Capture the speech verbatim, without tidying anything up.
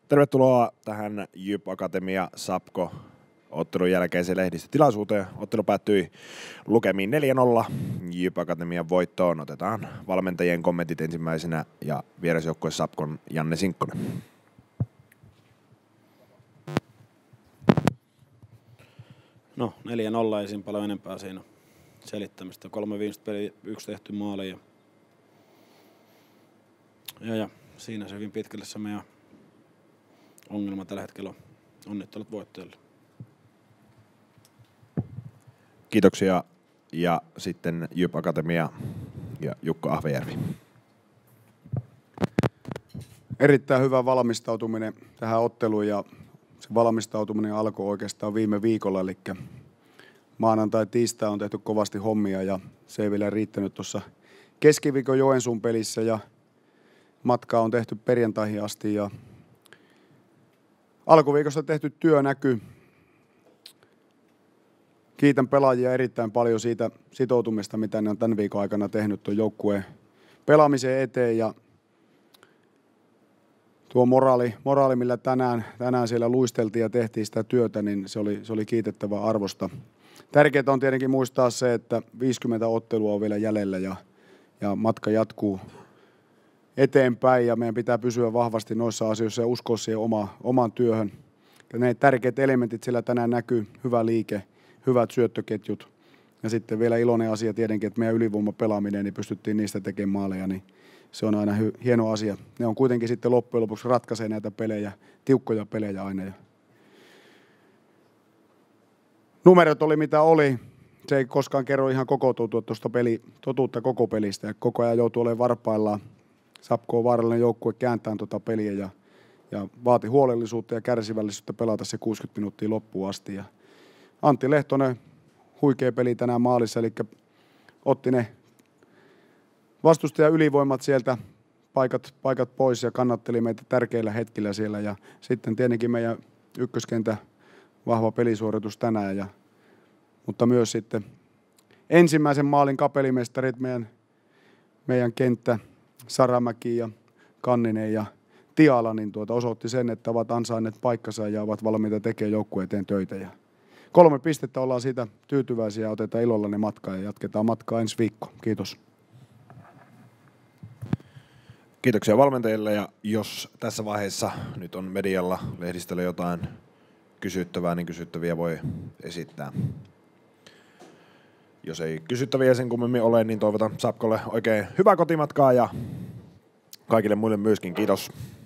Tervetuloa tähän Jyp Akatemia Sapko ottelun jälkeiseen lehdistötilaisuuteen. Ottelu päättyi lukemiin neljä nolla Jyp Akatemian voittoon. Otetaan valmentajien kommentit ensimmäisenä ja vierasjoukkue Sapkon Janne Sinkkonen. No neljä nolla ei siinä paljon enempää siinä selittämistä. Kolme viimeistä peliä, yksi tehty maali. Ja, ja, ja siinä se hyvin pitkälle se meidän ongelma tällä hetkellä on. Onnittelut voittajille. Kiitoksia. Ja sitten Jyp Akatemia ja Jukka Ahvejärvi. Erittäin hyvä valmistautuminen tähän otteluun ja se valmistautuminen alkoi oikeastaan viime viikolla, eli maanantai tiistai on tehty kovasti hommia ja se ei vielä riittänyt tuossa keskiviikon Joensuun pelissä ja matkaa on tehty perjantaihin asti ja alkuviikosta tehty työ näkyy. Kiitän pelaajia erittäin paljon siitä sitoutumista, mitä ne on tämän viikon aikana tehnyt tuon joukkueen pelaamisen eteen ja tuo moraali, moraali millä tänään, tänään siellä luisteltiin ja tehtiin sitä työtä, niin se oli, se oli kiitettävä arvosta. Tärkeää on tietenkin muistaa se, että viisikymmentä ottelua on vielä jäljellä ja, ja matka jatkuu eteenpäin ja meidän pitää pysyä vahvasti noissa asioissa ja uskoa siihen oma, omaan työhön. Ja ne tärkeät elementit siellä tänään näkyy, hyvä liike, hyvät syöttöketjut ja sitten vielä iloinen asia tietenkin, että meidän ylivoimapelaaminen, niin pystyttiin niistä tekemään maaleja, niin se on aina hy- hieno asia. Ne on kuitenkin sitten loppujen lopuksi ratkaisee näitä pelejä, tiukkoja pelejä aina. Ja numerot oli mitä oli. Se ei koskaan kerro ihan koko tuosta peli, totuutta koko pelistä. Ja koko ajan joutuu olemaan varpaillaan. Sapko on vaarallinen joukkue kääntää tuota peliä ja, ja vaati huolellisuutta ja kärsivällisyyttä pelata se kuusikymmentä minuuttia loppuun asti. Ja Antti Lehtonen, huikea peli tänään maalissa, eli otti ne vastustajan ylivoimat sieltä paikat, paikat pois ja kannatteli meitä tärkeillä hetkillä siellä. Ja sitten tietenkin meidän ykköskentä vahva pelisuoritus tänään. Ja, mutta myös sitten ensimmäisen maalin kapelimestarit meidän, meidän kenttä Saramäki ja Kanninen ja Tiala niin tuota osoitti sen, että ovat ansainneet paikkansa ja ovat valmiita tekemään joukkueen eteen töitä. Ja kolme pistettä ollaan siitä tyytyväisiä ja otetaan ilolla ne matkaa ja jatketaan matkaa ensi viikko. Kiitos. Kiitoksia valmentajille ja jos tässä vaiheessa nyt on medialla, lehdistöllä jotain kysyttävää, niin kysyttäviä voi esittää. Jos ei kysyttäviä sen kummemmin ole, niin toivotan Sapkolle oikein hyvää kotimatkaa ja kaikille muille myöskin kiitos.